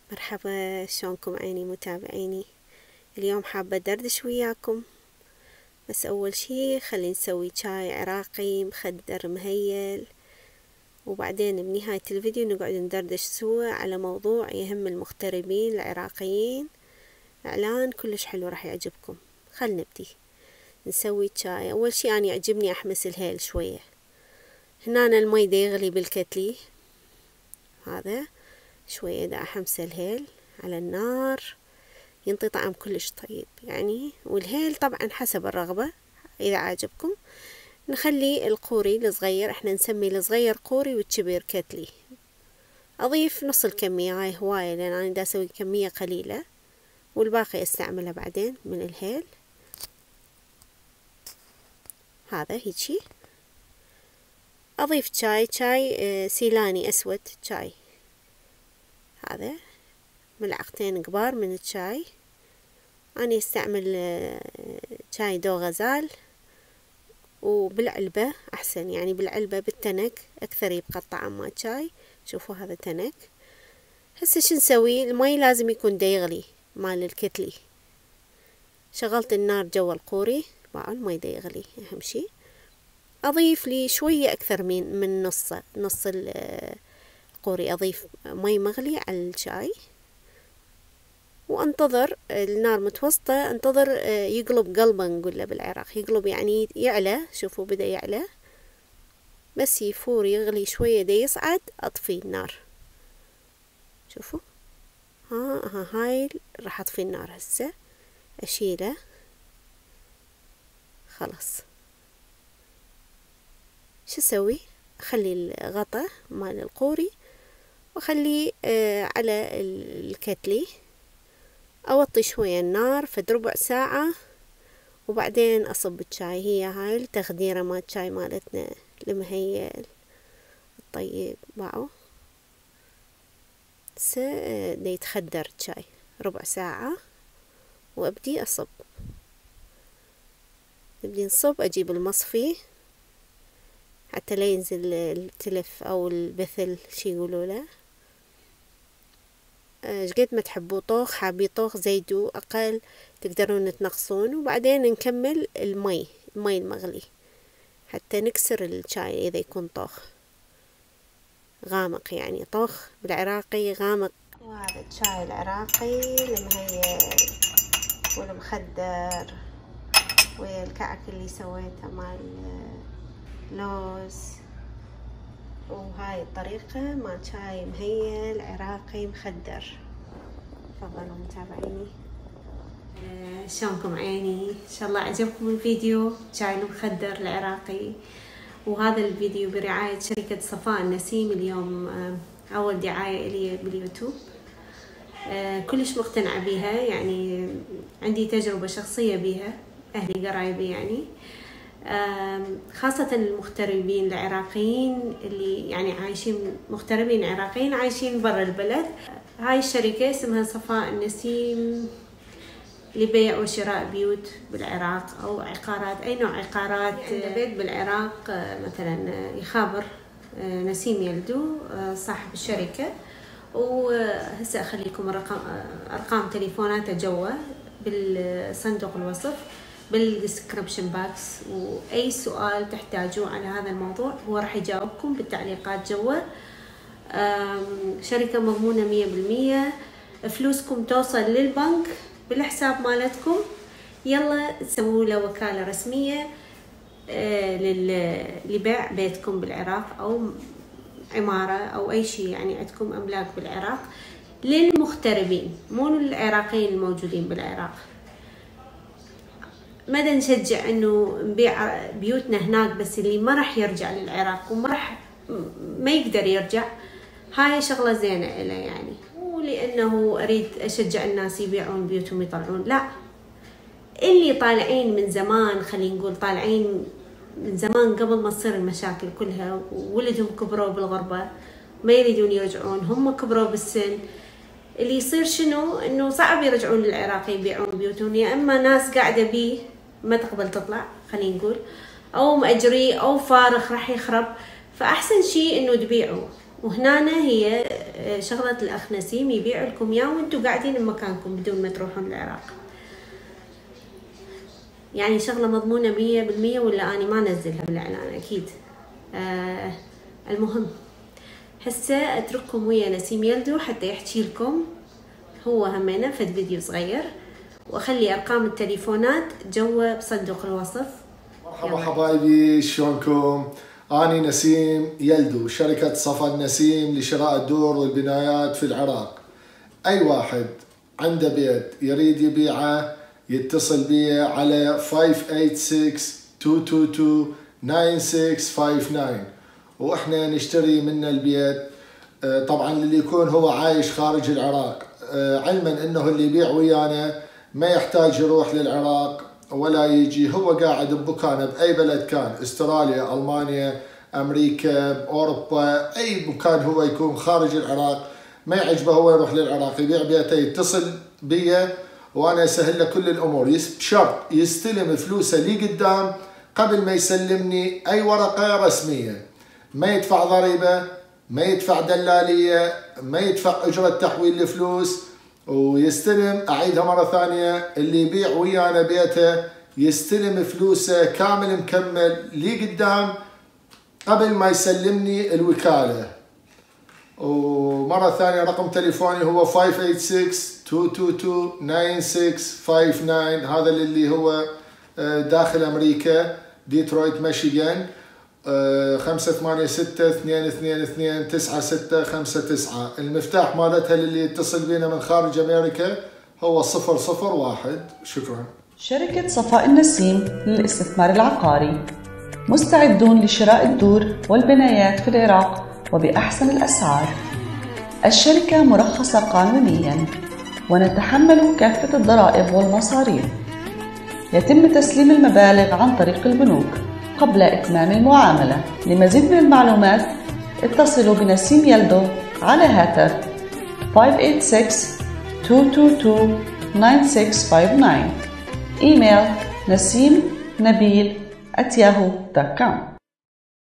مرحبا، شلونكم عيني متابعيني؟ اليوم حابة أدردش وياكم، بس أول شي خلينا نسوي شاي عراقي مخدر مهيل، وبعدين بنهاية الفيديو نقعد ندردش سوا على موضوع يهم المغتربين العراقيين. إعلان كلش حلو راح يعجبكم. خل نبدي نسوي شاي. أول شي أنا يعجبني أحمس الهيل شوية. هنا المي دا يغلي بالكتلي، هذا شوية دا أحمس الهيل على النار، ينطي طعم كلش طيب يعني. والهيل طبعا حسب الرغبة، إذا عاجبكم نخلي القوري الصغير، احنا نسمي الصغير قوري والكبير كتلي. أضيف نص الكمية، هاي هواية لأن أنا دا أسوي كمية قليلة والباقي أستعملها بعدين من الهيل. هذا هيجي. أضيف شاي سيلاني أسود، شاي هذا ملعقتين كبار من الشاي. أنا أستعمل شاي دو غزال، وبالعلبة أحسن يعني، بالعلبة بالتنك أكثر يبقى الطعم مال شاي. شوفوا هذا تنك. هسه شو نسوي؟ المي لازم يكون دا يغلي مال الكتلي. شغلت النار جوا القوري، باعوا المي دا يغلي أهم شي. أضيف لي شوية أكثر من نص القوري، أضيف مي مغلي على الشاي وانتظر النار متوسطة، انتظر يقلب قلبا نقول له بالعراق، يقلب يعني يعلى. شوفوا بدأ يعلى، بس يفور يغلي شوية دا يصعد، اطفي النار. شوفوا هاي راح اطفي النار هسه، اشيله خلاص. شو اسوي؟ اخلي الغطا مال القوري واخليه على الكتلي، اوطي شوية النار فد ربع ساعة، وبعدين اصب الشاي. هي هاي التخديرة مال الشاي مالتنا المهيل الطيب. باعوا هسه دا يتخدر الشاي ربع ساعة، وابدي اصب. نبدي نصب، اجيب المصفي حتى لا ينزل التلف او البثل شي يقولوا له. شقد ما تحبوا طوخ، حابي طوخ زيدوا، اقل تقدرون تنقصون. وبعدين نكمل المي المغلي حتى نكسر الشاي اذا يكون طوخ غامق، يعني طوخ بالعراقي غامق. وهذا الشاي العراقي المهيل والمخدر ويا الكعك اللي سويته مال لوز. وهاي الطريقة مال شاي مهيل عراقي مخدر. تفضلوا متابعيني. شلونكم عيني؟ ان شاء الله عجبكم الفيديو شاي المخدر العراقي. وهذا الفيديو برعاية شركة صفاء النسيم. اليوم اول دعاية لي باليوتيوب. كلش مقتنعة بيها، يعني عندي تجربة شخصية بيها، اهلي قرايبي يعني، خاصة المغتربين العراقيين اللي يعني عايشين، مغتربين عراقيين عايشين برا البلد. هاي الشركة اسمها صفاء النسيم، لبيع وشراء بيوت بالعراق أو عقارات، أي نوع عقارات. عنده بيت بالعراق مثلا يخابر نسيم يلدو صاحب الشركة. وهسه أخليكم أرقام تليفوناته جوا بالصندوق الوصف بالديسكريبشن باكس، واي سؤال تحتاجوه على هذا الموضوع هو راح يجاوبكم بالتعليقات جوا. شركة مضمونة 100%، فلوسكم توصل للبنك بالحساب مالتكم. يلا سووا له وكالة رسمية لبيع بيتكم بالعراق او عمارة او اي شيء، يعني عندكم املاك بالعراق للمغتربين مو للعراقيين الموجودين بالعراق. ماذا نشجع انه نبيع بيوتنا هناك، بس اللي ما راح يرجع للعراق ما يقدر يرجع، هاي شغلة زينة له يعني. ولانه اريد اشجع الناس يبيعون بيوتهم يطلعون، لا، اللي طالعين من زمان، خلينا نقول طالعين من زمان قبل ما تصير المشاكل كلها، وولدهم كبروا بالغربة ما يريدون يرجعون، هم كبروا بالسن، اللي يصير شنو؟ انه صعب يرجعون للعراق يبيعون بيوتهم، يا اما ناس قاعدة بيه ما تقبل تطلع خلينا نقول، او مأجري او فارغ راح يخرب. فاحسن شيء انه تبيعوا، وهنا هي شغلة الأخ نسيم يبيع لكم إياه وانتوا قاعدين بمكانكم بدون ما تروحون العراق. يعني شغلة مضمونة 100%، ولا أنا ما نزلها بالإعلان أكيد. المهم هسه أترككم ويا نسيم يلدو حتى يحكي لكم هو همينة فد فيديو صغير، وأخلي أرقام التليفونات جوا بصندوق الوصف. مرحبا حبايبي، شلونكم؟ أنا نسيم يلدو، شركة صفا النسيم لشراء الدور والبنايات في العراق. أي واحد عنده بيت يريد يبيعه يتصل بي على 586-222-9659 وإحنا نشتري منه البيت. طبعا اللي يكون هو عايش خارج العراق، علما انه اللي يبيع ويانا ما يحتاج يروح للعراق ولا يجي، هو قاعد بمكانه باي بلد كان، استراليا، المانيا، امريكا، اوروبا، اي مكان هو يكون خارج العراق ما يعجبه هو يروح للعراق يبيع بيته، يتصل بي وانا اسهل له كل الامور، بشرط يستلم فلوسه لي قدام قبل ما يسلمني اي ورقه رسميه، ما يدفع ضريبه، ما يدفع دلاليه، ما يدفع اجره تحويل الفلوس، ويستلم. اعيدها مره ثانيه، اللي يبيع ويانا بيته يستلم فلوسه كامل مكمل لي قدام قبل ما يسلمني الوكاله. ومره ثانيه رقم تليفوني هو 586-222-9659، هذا اللي هو داخل امريكا، ديترويت ميشيغان، 586-222-9659. المفتاح مالتها للي يتصل بينا من خارج امريكا هو 001. شكرا. شركة صفاء النسيم للاستثمار العقاري، مستعدون لشراء الدور والبنايات في العراق وبأحسن الأسعار. الشركة مرخصة قانونيا ونتحمل كافة الضرائب والمصاريف. يتم تسليم المبالغ عن طريق البنوك قبل إتمام المعاملة. لمزيد من المعلومات اتصلوا بنسيم يلدو على هاتف 586-222-9659. إيميل nasimnabil@yahoo.com.